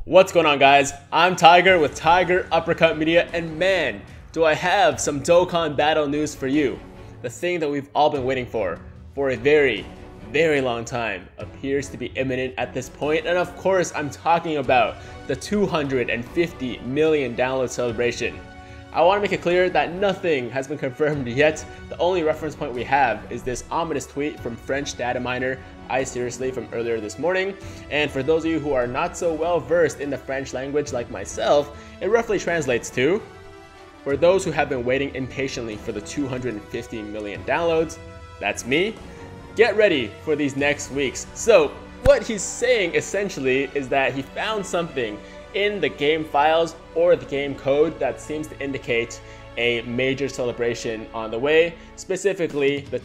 What's going on, guys? I'm Tiger with Tiger Uppercut Media, and man, do I have some Dokkan Battle news for you. The thing that we've all been waiting for a very, very long time appears to be imminent at this point, and of course, I'm talking about the 250 million download celebration. I want to make it clear that nothing has been confirmed yet. The only reference point we have is this ominous tweet from French data miner iSeriously from earlier this morning. And for those of you who are not so well versed in the French language like myself, it roughly translates to, for those who have been waiting impatiently for the 250 million downloads, that's me, get ready for these next weeks. So what he's saying essentially is that he found something in the game files or the game code that seems to indicate a major celebration on the way, specifically the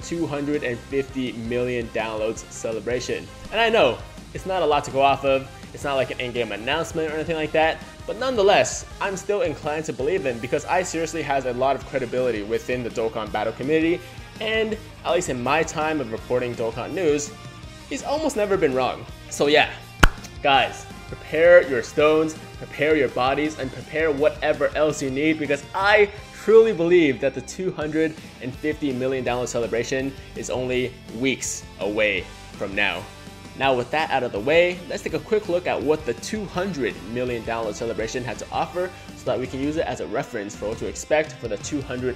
250 million downloads celebration. And I know it's not a lot to go off of, it's not like an in-game announcement or anything like that, but nonetheless, I'm still inclined to believe him because iSeriously has a lot of credibility within the Dokkan Battle community, and at least in my time of reporting Dokkan news, he's almost never been wrong. So yeah, guys, prepare your stones, prepare your bodies, and prepare whatever else you need, because I truly believe that the 250 million download celebration is only weeks away from now. Now with that out of the way, let's take a quick look at what the 200 million download celebration had to offer so that we can use it as a reference for what to expect for the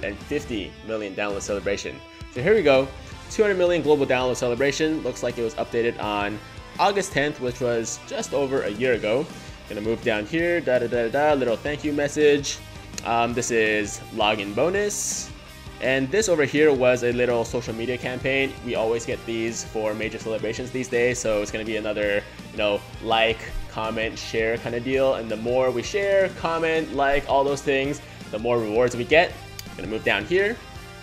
250 million download celebration. So here we go, 200 million global download celebration. Looks like it was updated on August 10th, which was just over a year ago. Gonna move down here, little thank you message. This is login bonus. And this over here was a little social media campaign. We always get these for major celebrations these days, so it's gonna be another, like, comment, share kind of deal. And the more we share, comment, like, all those things, the more rewards we get. Gonna move down here.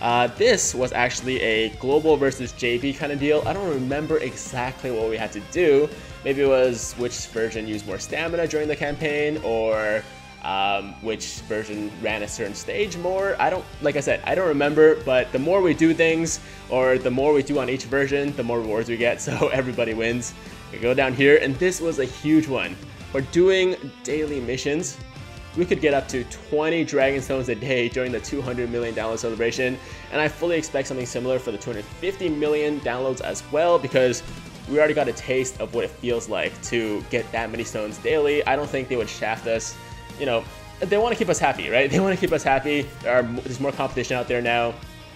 This was actually a global versus JV kind of deal. I don't remember exactly what we had to do. Maybe it was which version used more stamina during the campaign, or which version ran a certain stage more. Like I said, I don't remember, but the more we do things, or the more we do on each version, the more rewards we get, so everybody wins. We go down here, and this was a huge one. For doing daily missions, we could get up to 20 Dragon Stones a day during the 200 million download celebration, and I fully expect something similar for the 250 million downloads as well, because we already got a taste of what it feels like to get that many stones daily. I don't think they would shaft us. They want to keep us happy, right? They want to keep us happy. There's more competition out there now.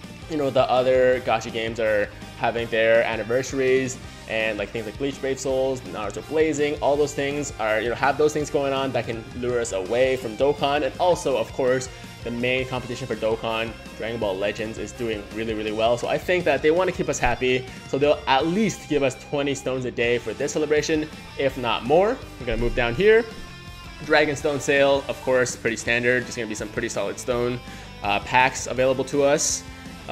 The other gacha games are having their anniversaries, and like things like Bleach Brave Souls, Naruto Blazing, all those things are, have those things going on that can lure us away from Dokkan. And also, of course, the main competition for Dokkan, Dragon Ball Legends, is doing really, really well. So I think that they want to keep us happy, so they'll at least give us 20 stones a day for this celebration, if not more. We're gonna move down here. Dragon Stone sale, of course, pretty standard. Just gonna be some pretty solid stone packs available to us.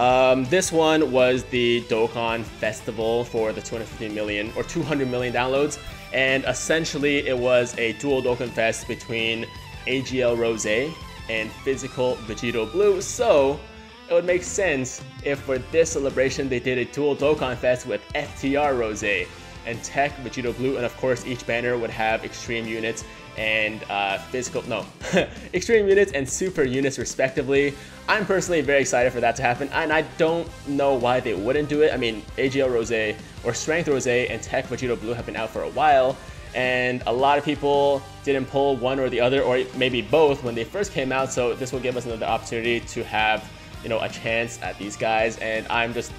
This one was the Dokkan Festival for the 250 million or 200 million downloads, and essentially it was a dual Dokkan Fest between AGL Rose and Physical Vegito Blue. So it would make sense if for this celebration they did a dual Dokkan Fest with FTR Rose and Tech Vegito Blue, and of course each banner would have extreme units and extreme units and super units respectively. I'm personally very excited for that to happen, and I don't know why they wouldn't do it. I mean, AGL Rose or Strength Rose and Tech Vegito Blue have been out for a while, and a lot of people didn't pull one or the other, or maybe both when they first came out, so this will give us another opportunity to have, a chance at these guys. And I'm just,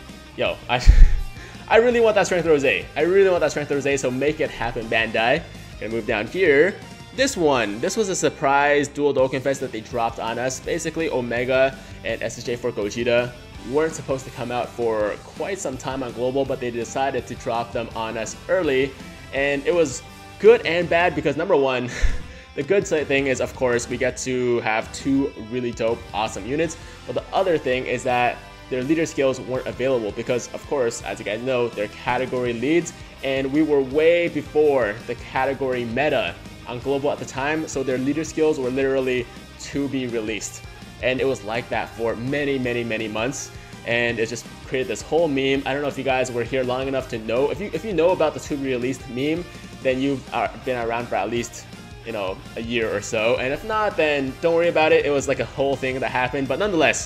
I really want that Strength Rose. I really want that Strength Rose, so make it happen, Bandai. Gonna move down here. This was a surprise dual Dokkan Fest that they dropped on us. Basically, Omega and SSJ for Gogeta weren't supposed to come out for quite some time on Global, but they decided to drop them on us early. And it was good and bad, because number one, the good thing is, of course, we get to have two really dope, awesome units. But the other thing is that their leader skills weren't available because, of course, as you guys know, they're category leads, and we were way before the category meta on Global at the time, so their leader skills were literally to be released. And it was like that for many, many, many months, and it just created this whole meme. I don't know if you guys were here long enough to know. If you know about the to be released meme, then you've been around for at least you know, a year or so. And if not, then don't worry about it. It was like a whole thing that happened. But nonetheless,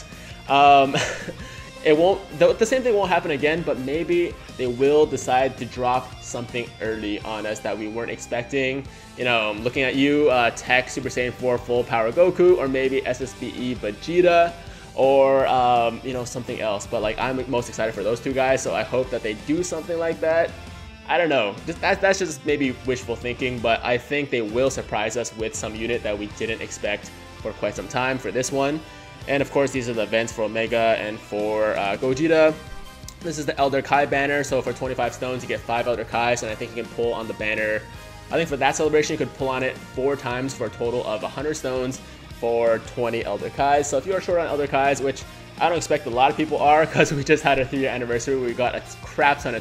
it won't, the same thing won't happen again, but maybe they will decide to drop something early on us that we weren't expecting. You know, looking at you, Tech Super Saiyan 4 Full Power Goku, or maybe SSBE Vegeta, or you know, something else. But like, I'm most excited for those two guys, so I hope that they do something like that. I don't know, that's just maybe wishful thinking, but I think they will surprise us with some unit that we didn't expect for quite some time for this one. And of course, these are the events for Omega and for Gogeta. This is the Elder Kai banner, so for 25 stones you get 5 Elder Kais, and I think you can pull on the banner. I think for that celebration you could pull on it 4 times for a total of 100 stones for 20 Elder Kais. So if you are short on Elder Kais, which I don't expect a lot of people are, because we just had a 3-year anniversary, we got a crap ton of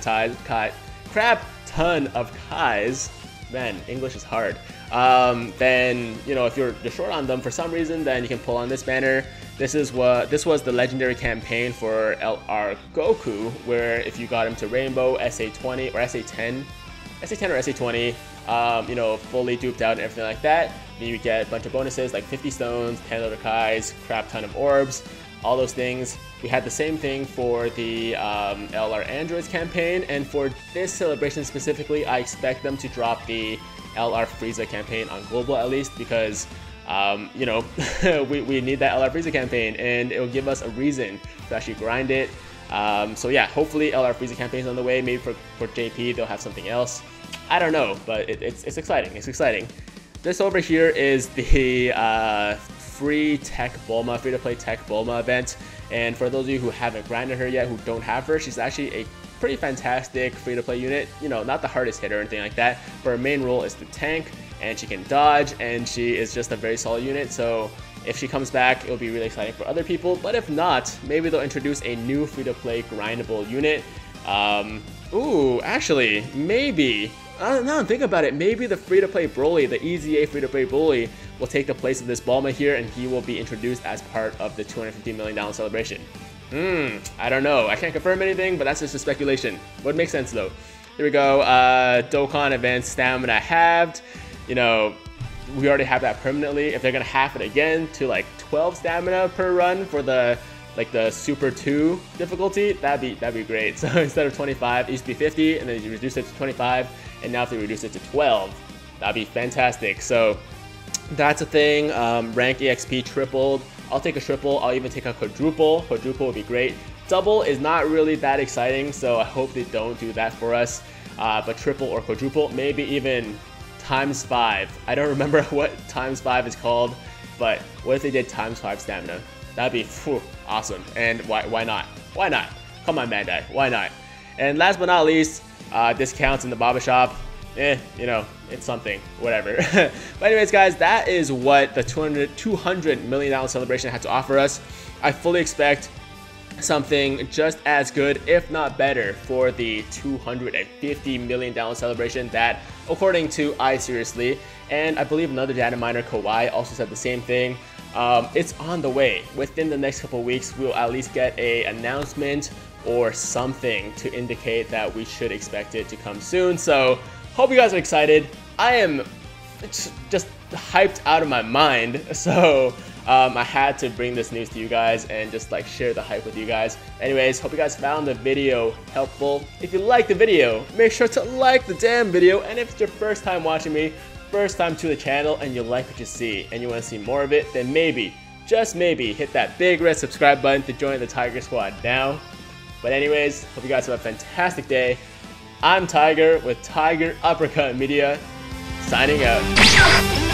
Kais. Man, English is hard. Then, you know, if you're short on them for some reason, then you can pull on this banner. This was the legendary campaign for LR Goku, where if you got him to Rainbow, SA20 or SA10 or SA20, you know, fully duped out and everything like that, then you get a bunch of bonuses like 50 stones, 10 Elder Kais, crap ton of orbs, all those things. We had the same thing for the LR Androids campaign, and for this celebration specifically, I expect them to drop the LR Frieza campaign on global at least, because you know, we need that LR Frieza campaign, and it'll give us a reason to actually grind it. So yeah, hopefully LR Frieza campaign's on the way. Maybe for JP they'll have something else. I don't know, but it's exciting. It's exciting. This over here is the free Tech Bulma, free-to-play Tech Bulma event. And for those of you who haven't grinded her yet, who don't have her, she's actually a pretty fantastic free-to-play unit. You know, not the hardest hitter or anything like that, but her main role is to tank, and she can dodge, and she is just a very solid unit. So if she comes back, it'll be really exciting for other people. But if not, maybe they'll introduce a new free-to-play grindable unit. Ooh, actually, maybe. Now think about it, maybe the free-to-play Broly, the EZA free-to-play Broly, will take the place of this Bulma here, and he will be introduced as part of the $250 million celebration. I don't know. I can't confirm anything, but that's just a speculation. Would make sense though. Here we go. Dokkan Advanced Stamina halved. You know, we already have that permanently. If they're gonna half it again to like 12 stamina per run for the Super 2 difficulty, that'd be great. So instead of 25, it used to be 50, and then you reduce it to 25, and now if they reduce it to 12, that'd be fantastic. So that's a thing. Rank EXP tripled. I'll take a triple. I'll even take a quadruple. Quadruple would be great. Double is not really that exciting, so I hope they don't do that for us. But triple or quadruple, maybe even ×5. I don't remember what ×5 is called, but what if they did ×5 stamina? That'd be awesome. And why not? Why not? Come on, Bandai. Why not? And last but not least, discounts in the Baba Shop. You know, it's something, whatever. But anyways, guys, that is what the $200 million celebration had to offer us. I fully expect something just as good, if not better, for the $250 million celebration that, according to iSeriously, and I believe another data miner, Kawhi, also said the same thing. It's on the way. Within the next couple weeks, we'll at least get an announcement or something to indicate that we should expect it to come soon. So hope you guys are excited. I am just hyped out of my mind. So I had to bring this news to you guys and just like share the hype with you guys. Anyways, hope you guys found the video helpful. If you liked the video, make sure to like the damn video. And if it's your first time watching me, first time to the channel, and you like what you see and you want to see more of it, then maybe, just maybe, hit that big red subscribe button to join the Tiger Squad now. But anyways, hope you guys have a fantastic day. I'm Tiger with Tiger Uppercut Media, signing out.